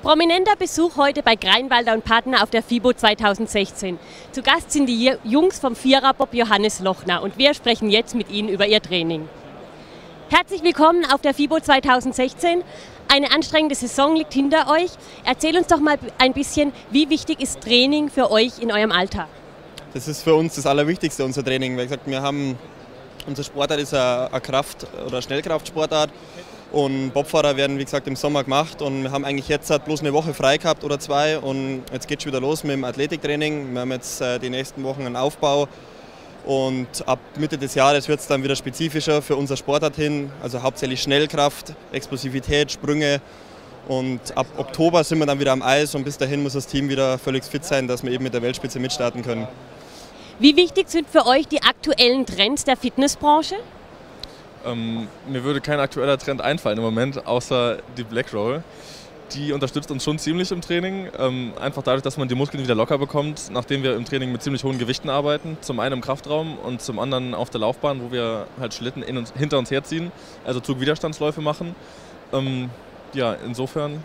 Prominenter Besuch heute bei Greinwalder und Partner auf der FIBO 2016. Zu Gast sind die Jungs vom Viererbob Johannes Lochner und wir sprechen jetzt mit ihnen über ihr Training. Herzlich willkommen auf der FIBO 2016. Eine anstrengende Saison liegt hinter euch. Erzähl uns doch mal ein bisschen, wie wichtig ist Training für euch in eurem Alltag? Das ist für uns das Allerwichtigste, unser Training. Wie gesagt, unser Sportart ist eine Kraft- oder Schnellkraftsportart. Und Bobfahrer werden, wie gesagt, im Sommer gemacht und wir haben eigentlich jetzt bloß eine Woche frei gehabt oder zwei und jetzt geht es wieder los mit dem Athletiktraining. Wir haben jetzt die nächsten Wochen einen Aufbau und ab Mitte des Jahres wird es dann wieder spezifischer für unser Sportart hin, also hauptsächlich Schnellkraft, Explosivität, Sprünge und ab Oktober sind wir dann wieder am Eis und bis dahin muss das Team wieder völlig fit sein, dass wir eben mit der Weltspitze mitstarten können. Wie wichtig sind für euch die aktuellen Trends der Fitnessbranche? Mir würde kein aktueller Trend einfallen im Moment, außer die Black Roll. Die unterstützt uns schon ziemlich im Training, einfach dadurch, dass man die Muskeln wieder locker bekommt, nachdem wir im Training mit ziemlich hohen Gewichten arbeiten. Zum einen im Kraftraum und zum anderen auf der Laufbahn, wo wir halt Schlitten hinter uns herziehen, also Zugwiderstandsläufe machen. Ja, insofern.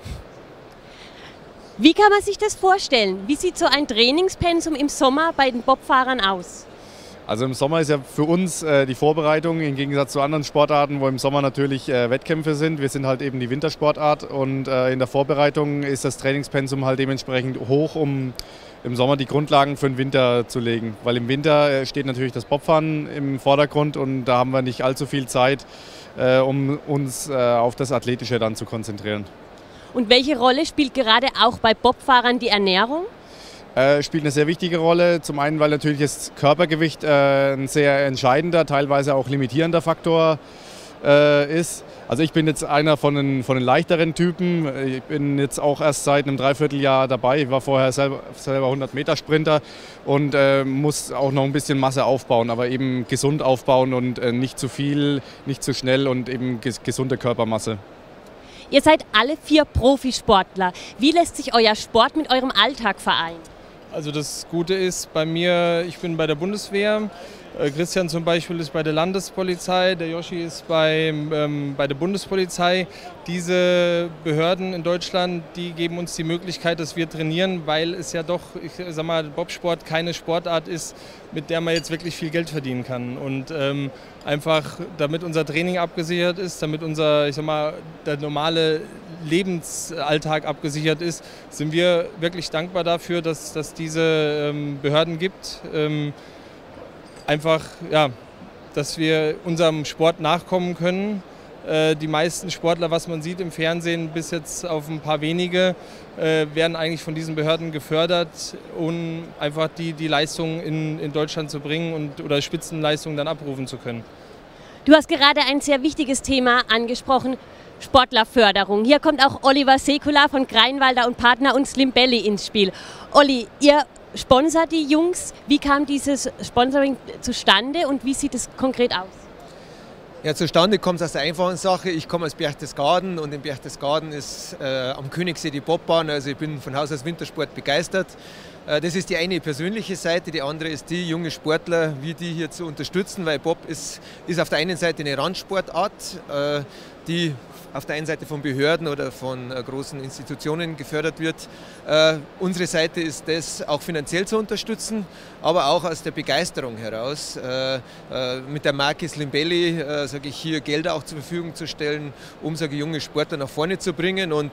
Wie kann man sich das vorstellen? Wie sieht so ein Trainingspensum im Sommer bei den Bobfahrern aus? Also im Sommer ist ja für uns die Vorbereitung im Gegensatz zu anderen Sportarten, wo im Sommer natürlich Wettkämpfe sind. Wir sind halt eben die Wintersportart und in der Vorbereitung ist das Trainingspensum halt dementsprechend hoch, um im Sommer die Grundlagen für den Winter zu legen. Weil im Winter steht natürlich das Bobfahren im Vordergrund und da haben wir nicht allzu viel Zeit, um uns auf das Athletische dann zu konzentrieren. Und welche Rolle spielt gerade auch bei Bobfahrern die Ernährung? Spielt eine sehr wichtige Rolle. Zum einen, weil natürlich das Körpergewicht ein sehr entscheidender, teilweise auch limitierender Faktor ist. Also ich bin jetzt einer von den leichteren Typen. Ich bin jetzt auch erst seit einem Dreivierteljahr dabei. Ich war vorher selber 100-Meter-Sprinter und muss auch noch ein bisschen Masse aufbauen, aber eben gesund aufbauen und nicht zu viel, nicht zu schnell und eben gesunde Körpermasse. Ihr seid alle 4 Profisportler. Wie lässt sich euer Sport mit eurem Alltag vereinen? Also das Gute ist bei mir, ich bin bei der Bundeswehr, Christian zum Beispiel ist bei der Landespolizei, der Yoshi ist bei der Bundespolizei. Diese Behörden in Deutschland, die geben uns die Möglichkeit, dass wir trainieren, weil es ja doch, ich sag mal, Bobsport keine Sportart ist, mit der man jetzt wirklich viel Geld verdienen kann. Und einfach, damit unser Training abgesichert ist, damit unser, ich sag mal, der normale Lebensalltag abgesichert ist, sind wir wirklich dankbar dafür, dass diese Behörden gibt. Einfach, ja, dass wir unserem Sport nachkommen können. Die meisten Sportler, was man sieht im Fernsehen, bis jetzt auf ein paar wenige, werden eigentlich von diesen Behörden gefördert, um einfach die Leistungen in Deutschland zu bringen oder Spitzenleistungen dann abrufen zu können. Du hast gerade ein sehr wichtiges Thema angesprochen, Sportlerförderung. Hier kommt auch Oliver Sekula von Greinwalder und Partner und Slimbelly ins Spiel. Olli, ihr sponsert die Jungs. Wie kam dieses Sponsoring zustande und wie sieht es konkret aus? Ja, zustande kommt es aus der einfachen Sache. Ich komme aus Berchtesgaden und in Berchtesgaden ist am Königssee die Bobbahn. Also ich bin von Haus aus Wintersport begeistert. Das ist die eine persönliche Seite, die andere ist die, junge Sportler, wie die hier zu unterstützen, weil Bob ist auf der einen Seite eine Randsportart, die auf der einen Seite von Behörden oder von großen Institutionen gefördert wird. Unsere Seite ist das auch finanziell zu unterstützen, aber auch aus der Begeisterung heraus. Mit der Marke Slimbelly sage ich hier Gelder auch zur Verfügung zu stellen, um junge Sportler nach vorne zu bringen. Und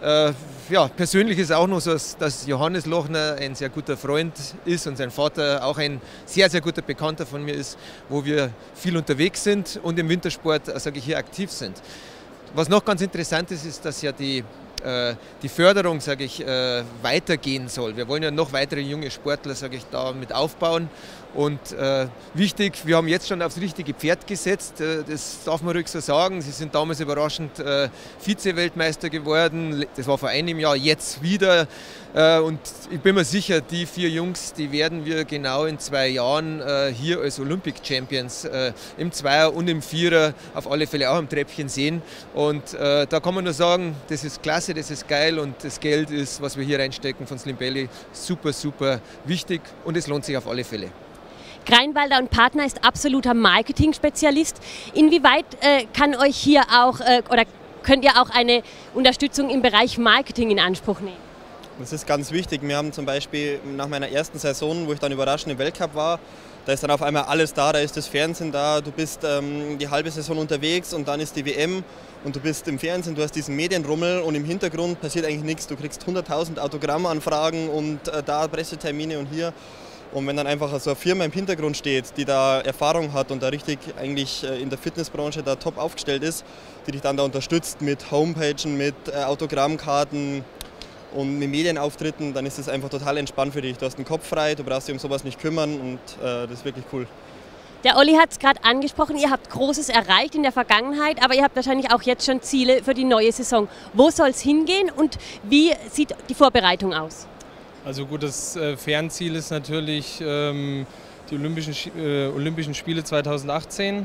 ja, persönlich ist auch noch so, dass Johannes Lochner ein sehr guter Freund ist und sein Vater auch ein sehr, sehr guter Bekannter von mir ist, wo wir viel unterwegs sind und im Wintersport, sage ich hier, aktiv sind. Was noch ganz interessant ist, ist, dass ja die Förderung, sage ich, weitergehen soll. Wir wollen ja noch weitere junge Sportler, sage ich, da mit aufbauen. Und wichtig, wir haben jetzt schon aufs richtige Pferd gesetzt, das darf man ruhig so sagen. Sie sind damals überraschend Vize-Weltmeister geworden, das war vor einem Jahr, jetzt wieder. Und ich bin mir sicher, die 4 Jungs, die werden wir genau in 2 Jahren hier als Olympic Champions im Zweier und im Vierer auf alle Fälle auch am Treppchen sehen. Und da kann man nur sagen, das ist klasse, das ist geil und das Geld ist, was wir hier reinstecken von Slimbelly, super, super wichtig und es lohnt sich auf alle Fälle. Greinwalder und Partner ist absoluter Marketing-Spezialist. Inwieweit kann euch hier auch oder könnt ihr auch eine Unterstützung im Bereich Marketing in Anspruch nehmen? Das ist ganz wichtig. Wir haben zum Beispiel nach meiner ersten Saison, wo ich dann überraschend im Weltcup war, da ist dann auf einmal alles da ist das Fernsehen da, du bist die halbe Saison unterwegs und dann ist die WM und du bist im Fernsehen, du hast diesen Medienrummel und im Hintergrund passiert eigentlich nichts. Du kriegst 100.000 Autogrammanfragen und da Pressetermine und hier. Und wenn dann einfach so eine Firma im Hintergrund steht, die da Erfahrung hat und da richtig eigentlich in der Fitnessbranche da top aufgestellt ist, die dich dann da unterstützt mit Homepagen, mit Autogrammkarten und mit Medienauftritten, dann ist es einfach total entspannt für dich. Du hast den Kopf frei, du brauchst dich um sowas nicht kümmern und das ist wirklich cool. Der Olli hat es gerade angesprochen, ihr habt Großes erreicht in der Vergangenheit, aber ihr habt wahrscheinlich auch jetzt schon Ziele für die neue Saison. Wo soll es hingehen und wie sieht die Vorbereitung aus? Also gut, das Fernziel ist natürlich die Olympischen Spiele 2018.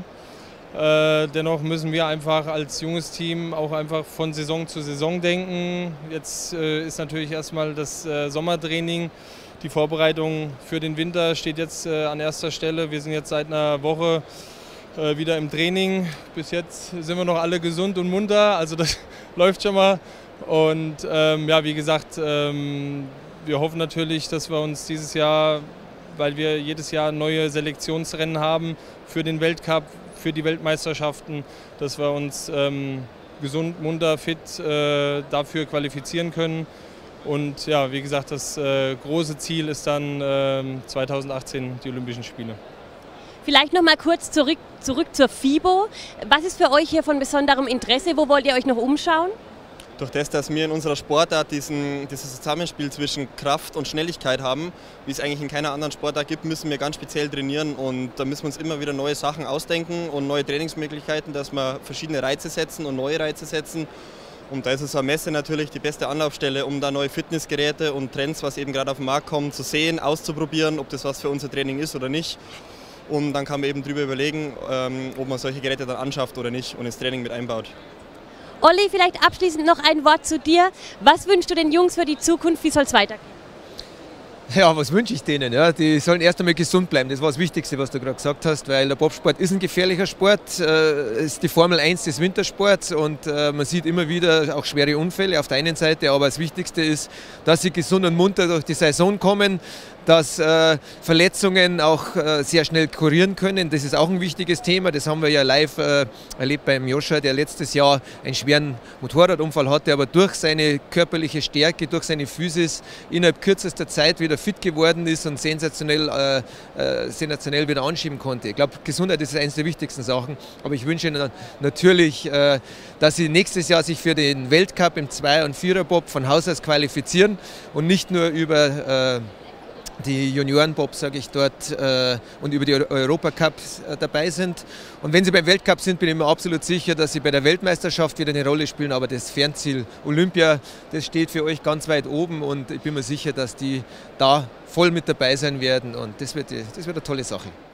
Dennoch müssen wir einfach als junges Team auch einfach von Saison zu Saison denken. Jetzt ist natürlich erstmal das Sommertraining. Die Vorbereitung für den Winter steht jetzt an erster Stelle. Wir sind jetzt seit einer Woche wieder im Training. Bis jetzt sind wir noch alle gesund und munter, also das läuft schon mal. Und ja, wie gesagt, wir hoffen natürlich, dass wir uns dieses Jahr, weil wir jedes Jahr neue Selektionsrennen haben für den Weltcup, für die Weltmeisterschaften, dass wir uns gesund, munter, fit dafür qualifizieren können. Und ja, wie gesagt, das große Ziel ist dann 2018 die Olympischen Spiele. Vielleicht noch mal kurz zurück zur FIBO. Was ist für euch hier von besonderem Interesse? Wo wollt ihr euch noch umschauen? Durch das, dass wir in unserer Sportart dieses Zusammenspiel zwischen Kraft und Schnelligkeit haben, wie es eigentlich in keiner anderen Sportart gibt, müssen wir ganz speziell trainieren und da müssen wir uns immer wieder neue Sachen ausdenken und neue Trainingsmöglichkeiten, dass wir verschiedene Reize setzen und neue Reize setzen. Und da ist es eine Messe natürlich die beste Anlaufstelle, um da neue Fitnessgeräte und Trends, was eben gerade auf den Markt kommen, zu sehen, auszuprobieren, ob das was für unser Training ist oder nicht. Und dann kann man eben darüber überlegen, ob man solche Geräte dann anschafft oder nicht und ins Training mit einbaut. Olli, vielleicht abschließend noch ein Wort zu dir. Was wünschst du den Jungs für die Zukunft? Wie soll es weitergehen? Ja, was wünsche ich denen? Ja, die sollen erst einmal gesund bleiben. Das war das Wichtigste, was du gerade gesagt hast, weil der Bobsport ist ein gefährlicher Sport. Ist die Formel 1 des Wintersports und man sieht immer wieder auch schwere Unfälle auf der einen Seite, aber das Wichtigste ist, dass sie gesund und munter durch die Saison kommen, dass Verletzungen auch sehr schnell kurieren können. Das ist auch ein wichtiges Thema. Das haben wir ja live erlebt beim Joscha, der letztes Jahr einen schweren Motorradunfall hatte, aber durch seine körperliche Stärke, durch seine Physis innerhalb kürzester Zeit wieder fit geworden ist und sensationell wieder anschieben konnte. Ich glaube, Gesundheit ist eines der wichtigsten Sachen. Aber ich wünsche Ihnen natürlich, dass Sie nächstes Jahr sich für den Weltcup im 2- und 4er-Bob von Haus aus qualifizieren und nicht nur über die Junioren-Bob, sage ich dort, und über die Europacups dabei sind. Und wenn sie beim Weltcup sind, bin ich mir absolut sicher, dass sie bei der Weltmeisterschaft wieder eine Rolle spielen. Aber das Fernziel Olympia, das steht für euch ganz weit oben und ich bin mir sicher, dass die da voll mit dabei sein werden. Und das wird eine tolle Sache.